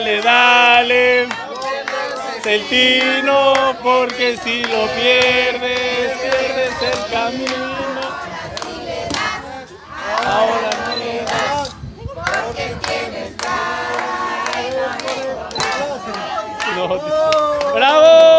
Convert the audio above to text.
Dale, Celtino, porque si lo pierdes, pierdes el camino. Ahora no le das, porque tienes ganas. ¡Bravo!